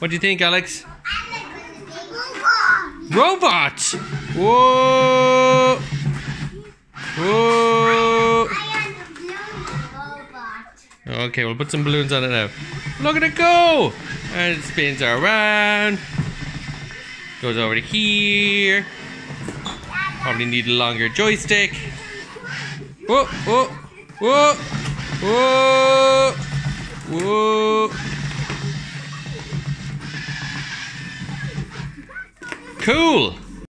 What do you think, Alex? Robot! Whoa! Whoa! Okay, we'll put some balloons on it now. Look at it go! And it spins around. Goes over to here. Probably need a longer joystick. Whoa! Whoa! Whoa! Whoa! Whoa! Cool!